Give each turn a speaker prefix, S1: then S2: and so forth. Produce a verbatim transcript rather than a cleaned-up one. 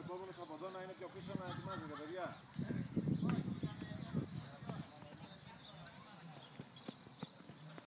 S1: επόμενος από εδώ να είναι πιο πίσω να ετοιμάζεται, παιδιά.